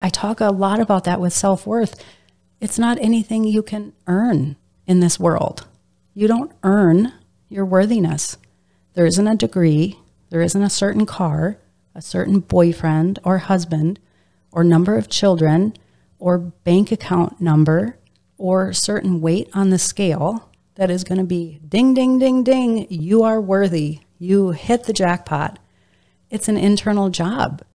I talk a lot about that with self-worth. It's not anything you can earn in this world. You don't earn your worthiness. There isn't a degree. There isn't a certain car, a certain boyfriend or husband, or number of children, or bank account number, or certain weight on the scale that is going to be ding, ding, ding, ding. You are worthy. You hit the jackpot. It's an internal job.